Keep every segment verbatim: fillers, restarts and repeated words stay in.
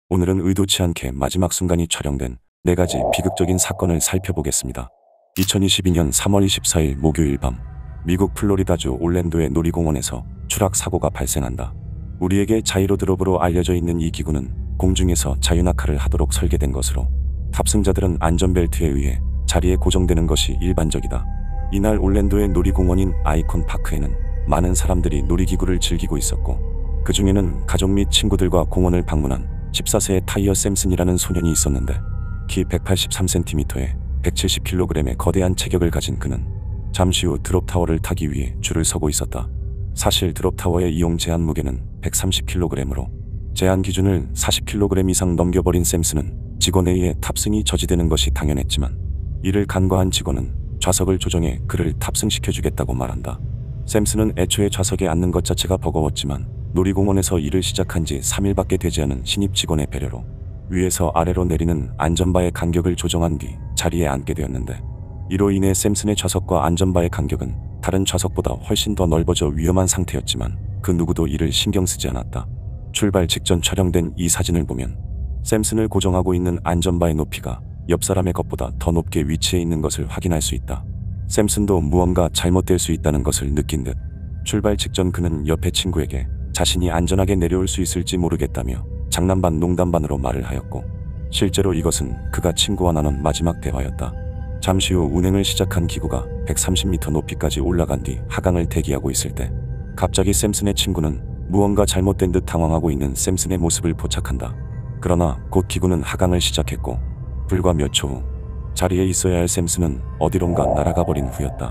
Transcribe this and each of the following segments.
오늘은 의도치 않게 마지막 순간이 촬영된 네 가지 비극적인 사건을 살펴보겠습니다. 이천이십이년 삼월 이십사일 목요일 밤, 미국 플로리다주 올랜도의 놀이공원에서 추락 사고가 발생한다. 우리에게 자이로드롭으로 알려져 있는 이 기구는 공중에서 자유낙하를 하도록 설계된 것으로 탑승자들은 안전벨트에 의해 자리에 고정되는 것이 일반적이다. 이날 올랜도의 놀이공원인 아이콘 파크에는 많은 사람들이 놀이기구를 즐기고 있었고, 그 중에는 가족 및 친구들과 공원을 방문한 십사 세의 타이어 샘슨이라는 소년이 있었는데, 키 백팔십삼 센티미터에 백칠십 킬로그램의 거대한 체격을 가진 그는 잠시 후 드롭타워를 타기 위해 줄을 서고 있었다. 사실 드롭타워의 이용 제한 무게는 백삼십 킬로그램으로 제한 기준을 사십 킬로그램 이상 넘겨버린 샘슨은 직원에 의해 탑승이 저지되는 것이 당연했지만, 이를 간과한 직원은 좌석을 조정해 그를 탑승시켜주겠다고 말한다. 샘슨은 애초에 좌석에 앉는 것 자체가 버거웠지만 놀이공원에서 일을 시작한 지 삼 일밖에 되지 않은 신입 직원의 배려로 위에서 아래로 내리는 안전바의 간격을 조정한 뒤 자리에 앉게 되었는데, 이로 인해 샘슨의 좌석과 안전바의 간격은 다른 좌석보다 훨씬 더 넓어져 위험한 상태였지만 그 누구도 이를 신경 쓰지 않았다. 출발 직전 촬영된 이 사진을 보면 샘슨을 고정하고 있는 안전바의 높이가 옆 사람의 것보다 더 높게 위치해 있는 것을 확인할 수 있다. 샘슨도 무언가 잘못될 수 있다는 것을 느낀 듯 출발 직전 그는 옆에 친구에게 자신이 안전하게 내려올 수 있을지 모르겠다며 장난 반 농담 반으로 말을 하였고, 실제로 이것은 그가 친구와 나눈 마지막 대화였다. 잠시 후 운행을 시작한 기구가 백삼십 미터 높이까지 올라간 뒤 하강을 대기하고 있을 때 갑자기 샘슨의 친구는 무언가 잘못된 듯 당황하고 있는 샘슨의 모습을 포착한다. 그러나 곧 기구는 하강을 시작했고, 불과 몇 초 후 자리에 있어야 할 샘슨은 어디론가 날아가 버린 후였다.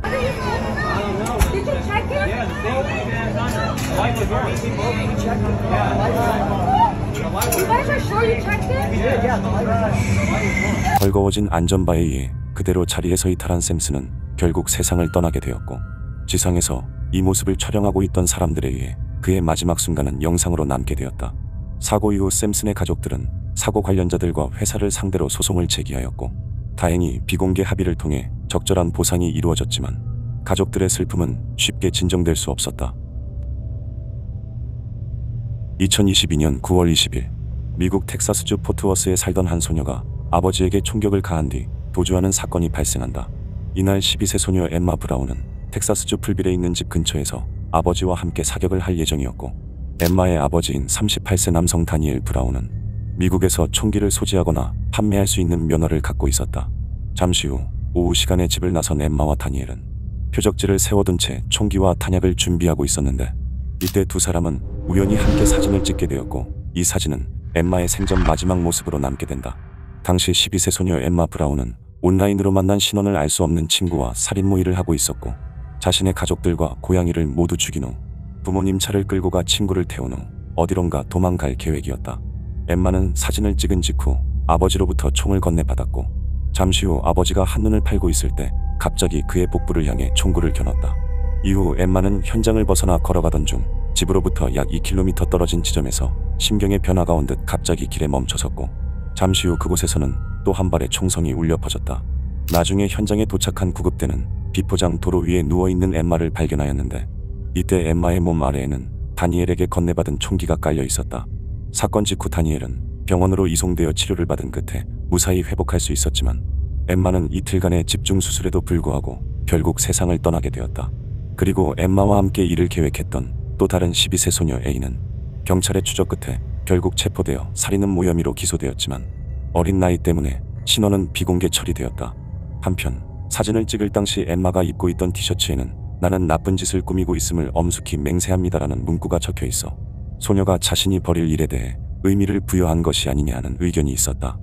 벌거워진 안전바에 의해 그대로 자리에서 이탈한 샘슨은 결국 세상을 떠나게 되었고, 지상에서 이 모습을 촬영하고 있던 사람들에 의해 그의 마지막 순간은 영상으로 남게 되었다. 사고 이후 샘슨의 가족들은 사고 관련자들과 회사를 상대로 소송을 제기하였고, 다행히 비공개 합의를 통해 적절한 보상이 이루어졌지만 가족들의 슬픔은 쉽게 진정될 수 없었다. 이천이십이년 구월 이십일, 미국 텍사스주 포트워스에 살던 한 소녀가 아버지에게 총격을 가한 뒤 도주하는 사건이 발생한다. 이날 십이 세 소녀 엠마 브라운은 텍사스주 풀빌에 있는 집 근처에서 아버지와 함께 사격을 할 예정이었고, 엠마의 아버지인 삼십팔 세 남성 다니엘 브라운은 미국에서 총기를 소지하거나 판매할 수 있는 면허를 갖고 있었다. 잠시 후 오후 시간에 집을 나선 엠마와 다니엘은 표적지를 세워둔 채 총기와 탄약을 준비하고 있었는데, 이때 두 사람은 우연히 함께 사진을 찍게 되었고, 이 사진은 엠마의 생전 마지막 모습으로 남게 된다. 당시 십이 세 소녀 엠마 브라운은 온라인으로 만난 신원을 알 수 없는 친구와 살인모의를 하고 있었고, 자신의 가족들과 고양이를 모두 죽인 후 부모님 차를 끌고 가 친구를 태운 후 어디론가 도망갈 계획이었다. 엠마는 사진을 찍은 직후 아버지로부터 총을 건네받았고, 잠시 후 아버지가 한눈을 팔고 있을 때 갑자기 그의 복부를 향해 총구를 겨눴다. 이후 엠마는 현장을 벗어나 걸어가던 중 집으로부터 약 이 킬로미터 떨어진 지점에서 심경의 변화가 온 듯 갑자기 길에 멈춰섰고, 잠시 후 그곳에서는 또 한 발의 총성이 울려 퍼졌다. 나중에 현장에 도착한 구급대는 비포장 도로 위에 누워있는 엠마를 발견하였는데, 이때 엠마의 몸 아래에는 다니엘에게 건네받은 총기가 깔려 있었다. 사건 직후 다니엘은 병원으로 이송되어 치료를 받은 끝에 무사히 회복할 수 있었지만, 엠마는 이틀간의 집중 수술에도 불구하고 결국 세상을 떠나게 되었다. 그리고 엠마와 함께 일을 계획했던 또 다른 십이 세 소녀 A는 경찰의 추적 끝에 결국 체포되어 살인은 무혐의로 기소되었지만, 어린 나이 때문에 신원은 비공개 처리되었다. 한편 사진을 찍을 당시 엠마가 입고 있던 티셔츠에는 "나는 나쁜 짓을 꾸미고 있음을 엄숙히 맹세합니다라는 문구가 적혀 있어 소녀가 자신이 벌일 일에 대해 의미를 부여한 것이 아니냐는 의견이 있었다.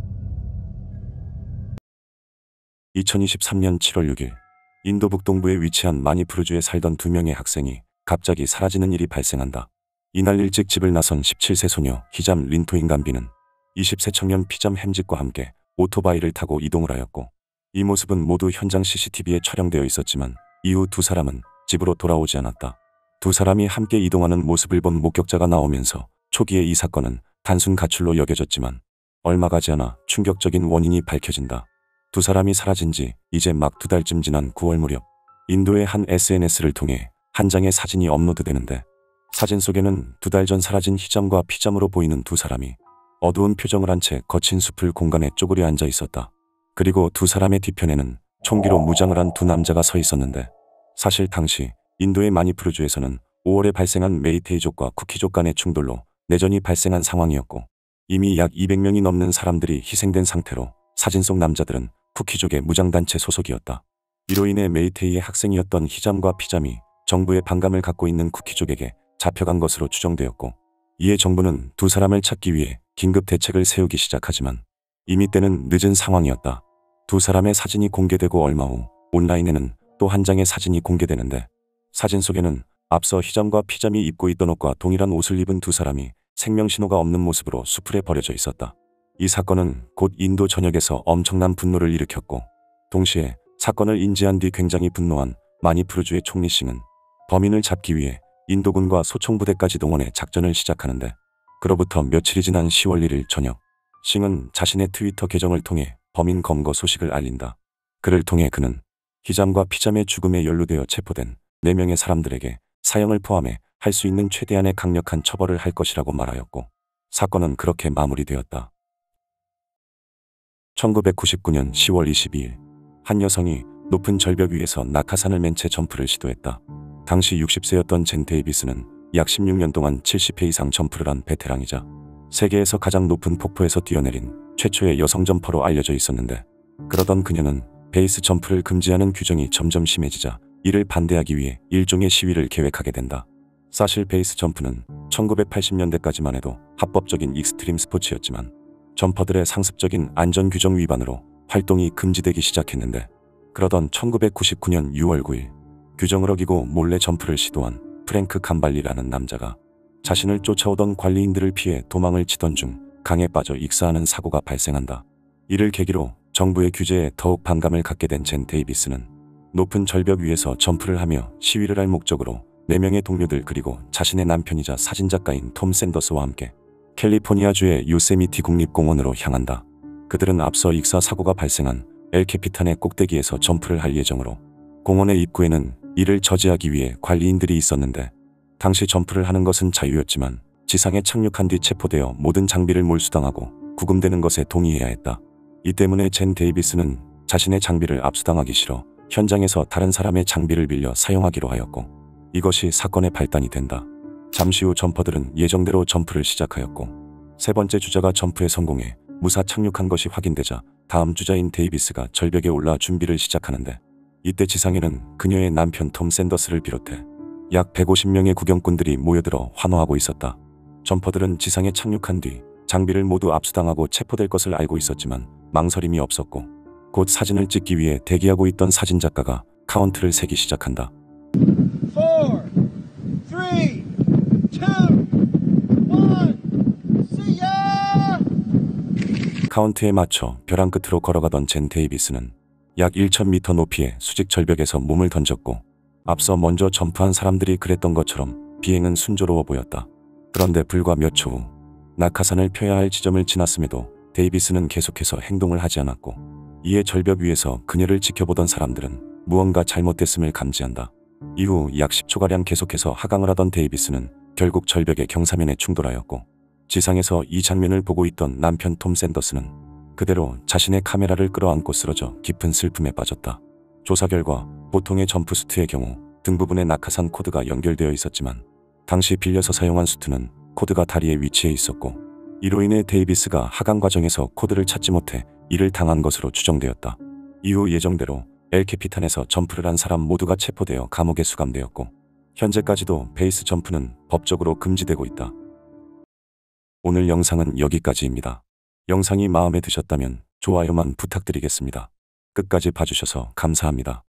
이천이십삼년 칠월 육일, 인도 북동부에 위치한 마니푸르주에 살던 두 명의 학생이 갑자기 사라지는 일이 발생한다. 이날 일찍 집을 나선 십칠 세 소녀 히잠 린토인감비는 이십 세 청년 피잠 햄직과 함께 오토바이를 타고 이동을 하였고, 이 모습은 모두 현장 씨씨티비에 촬영되어 있었지만 이후 두 사람은 집으로 돌아오지 않았다. 두 사람이 함께 이동하는 모습을 본 목격자가 나오면서 초기에 이 사건은 단순 가출로 여겨졌지만 얼마 가지 않아 충격적인 원인이 밝혀진다. 두 사람이 사라진 지 이제 막 두 달쯤 지난 구월 무렵, 인도의 한 에스엔에스를 통해 한 장의 사진이 업로드되는데, 사진 속에는 두 달 전 사라진 히잠과 피잠으로 보이는 두 사람이 어두운 표정을 한 채 거친 숲을 공간에 쪼그려 앉아 있었다. 그리고 두 사람의 뒤편에는 총기로 무장을 한 두 남자가 서 있었는데, 사실 당시 인도의 마니푸르주에서는 오월에 발생한 메이테이족과 쿠키족 간의 충돌로 내전이 발생한 상황이었고, 이미 약 이백 명이 넘는 사람들이 희생된 상태로 사진 속 남자들은 쿠키족의 무장단체 소속이었다. 이로 인해 메이테이의 학생이었던 히잠과 피잠이 정부의 반감을 갖고 있는 쿠키족에게 잡혀간 것으로 추정되었고, 이에 정부는 두 사람을 찾기 위해 긴급 대책을 세우기 시작하지만 이미 때는 늦은 상황이었다. 두 사람의 사진이 공개되고 얼마 후 온라인에는 또 한 장의 사진이 공개되는데, 사진 속에는 앞서 히잠과 피잠이 입고 있던 옷과 동일한 옷을 입은 두 사람이 생명신호가 없는 모습으로 수풀에 버려져 있었다. 이 사건은 곧 인도 전역에서 엄청난 분노를 일으켰고, 동시에 사건을 인지한 뒤 굉장히 분노한 마니푸르주의 총리 싱은 범인을 잡기 위해 인도군과 소총부대까지 동원해 작전을 시작하는데, 그로부터 며칠이 지난 시월 일일 저녁, 싱은 자신의 트위터 계정을 통해 범인 검거 소식을 알린다. 그를 통해 그는 히잠과 피잠의 죽음에 연루되어 체포된 네 명의 사람들에게 사형을 포함해 할 수 있는 최대한의 강력한 처벌을 할 것이라고 말하였고, 사건은 그렇게 마무리되었다. 천구백구십구 년 시월 이십이일, 한 여성이 높은 절벽 위에서 낙하산을 맨 채 점프를 시도했다. 당시 육십 세였던 젠 데이비스는 약 십육 년 동안 칠십 회 이상 점프를 한 베테랑이자 세계에서 가장 높은 폭포에서 뛰어내린 최초의 여성 점퍼로 알려져 있었는데, 그러던 그녀는 베이스 점프를 금지하는 규정이 점점 심해지자 이를 반대하기 위해 일종의 시위를 계획하게 된다. 사실 베이스 점프는 천구백팔십 년대까지만 해도 합법적인 익스트림 스포츠였지만 점퍼들의 상습적인 안전 규정 위반으로 활동이 금지되기 시작했는데, 그러던 천구백구십구 년 유월 구일, 규정을 어기고 몰래 점프를 시도한 프랭크 감발리라는 남자가 자신을 쫓아오던 관리인들을 피해 도망을 치던 중 강에 빠져 익사하는 사고가 발생한다. 이를 계기로 정부의 규제에 더욱 반감을 갖게 된 젠 데이비스는 높은 절벽 위에서 점프를 하며 시위를 할 목적으로 네 명의 동료들 그리고 자신의 남편이자 사진작가인 톰 샌더스와 함께 캘리포니아주의 요세미티 국립공원으로 향한다. 그들은 앞서 익사 사고가 발생한 엘 캐피탄의 꼭대기에서 점프를 할 예정으로, 공원의 입구에는 이를 저지하기 위해 관리인들이 있었는데, 당시 점프를 하는 것은 자유였지만 지상에 착륙한 뒤 체포되어 모든 장비를 몰수당하고 구금되는 것에 동의해야 했다. 이 때문에 젠 데이비스는 자신의 장비를 압수당하기 싫어 현장에서 다른 사람의 장비를 빌려 사용하기로 하였고, 이것이 사건의 발단이 된다. 잠시 후 점퍼들은 예정대로 점프를 시작하였고, 세 번째 주자가 점프에 성공해 무사 착륙한 것이 확인되자 다음 주자인 데이비스가 절벽에 올라 준비를 시작하는데, 이때 지상에는 그녀의 남편 톰 샌더스를 비롯해 약 백오십 명의 구경꾼들이 모여들어 환호하고 있었다. 점퍼들은 지상에 착륙한 뒤 장비를 모두 압수당하고 체포될 것을 알고 있었지만 망설임이 없었고, 곧 사진을 찍기 위해 대기하고 있던 사진작가가 카운트를 세기 시작한다. four, three, two, one, see ya! 카운트에 맞춰 벼랑 끝으로 걸어가던 젠 데이비스는 약 천 미터 높이의 수직 절벽에서 몸을 던졌고, 앞서 먼저 점프한 사람들이 그랬던 것처럼 비행은 순조로워 보였다. 그런데 불과 몇 초 후 낙하산을 펴야 할 지점을 지났음에도 데이비스는 계속해서 행동을 하지 않았고, 이에 절벽 위에서 그녀를 지켜보던 사람들은 무언가 잘못됐음을 감지한다. 이후 약 십 초가량 계속해서 하강을 하던 데이비스는 결국 절벽의 경사면에 충돌하였고, 지상에서 이 장면을 보고 있던 남편 톰 샌더스는 그대로 자신의 카메라를 끌어안고 쓰러져 깊은 슬픔에 빠졌다. 조사 결과 보통의 점프 수트의 경우 등 부분에 낙하산 코드가 연결되어 있었지만, 당시 빌려서 사용한 수트는 코드가 다리에 위치해 있었고, 이로 인해 데이비스가 하강 과정에서 코드를 찾지 못해 이를 당한 것으로 추정되었다. 이후 예정대로 엘 캐피탄에서 점프를 한 사람 모두가 체포되어 감옥에 수감되었고, 현재까지도 베이스 점프는 법적으로 금지되고 있다. 오늘 영상은 여기까지입니다. 영상이 마음에 드셨다면 좋아요만 부탁드리겠습니다. 끝까지 봐주셔서 감사합니다.